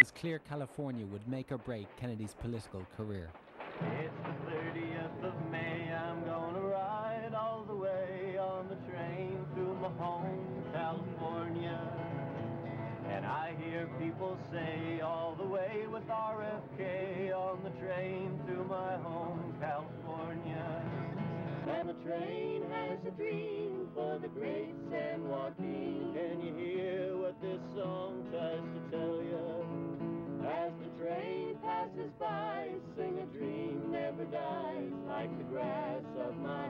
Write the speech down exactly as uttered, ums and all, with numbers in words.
was clear California would make or break Kennedy's political career. It's the thirtieth of May, I'm gonna ride all the way on the train through my home, California. And I hear people say all the way with R F K on the train through my home, California. And the train has a dream for the great San Joaquin. Can you hear what this song tries to tell you? As the train passes by, sing a dream never dies, like the grass of my